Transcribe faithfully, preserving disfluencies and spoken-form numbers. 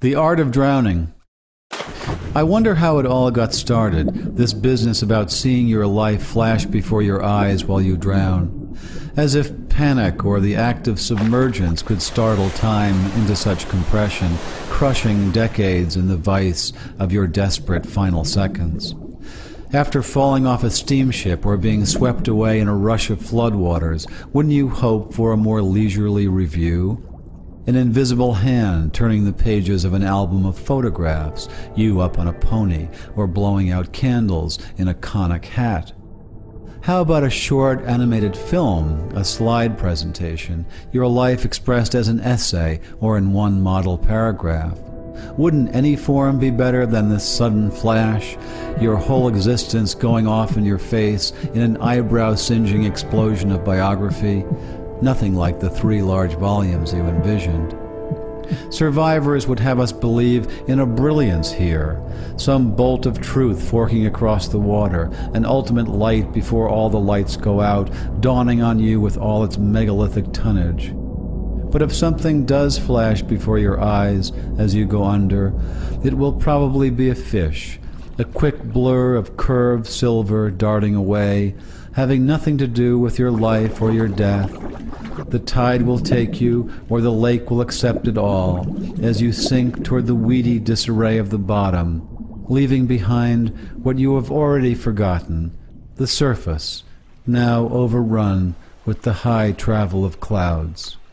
The art of drowning. I wonder how it all got started, this business about seeing your life flash before your eyes while you drown. As if panic or the act of submergence could startle time into such compression, crushing decades in the vice of your desperate final seconds. After falling off a steamship or being swept away in a rush of floodwaters, wouldn't you hope for a more leisurely review? An invisible hand turning the pages of an album of photographs, you up on a pony or blowing out candles in a conic hat. How about a short animated film, a slide presentation, your life expressed as an essay or in one model paragraph? Wouldn't any form be better than this sudden flash, your whole existence going off in your face in an eyebrow-singeing explosion of biography? Nothing like the three large volumes you envisioned. Survivors would have us believe in a brilliance here, some bolt of truth forking across the water, an ultimate light before all the lights go out, dawning on you with all its megalithic tonnage. But if something does flash before your eyes as you go under, it will probably be a fish, a quick blur of curved silver darting away, having nothing to do with your life or your death. The tide will take you, or the lake will accept it all, as you sink toward the weedy disarray of the bottom, leaving behind what you have already forgotten, the surface, now overrun with the high travel of clouds.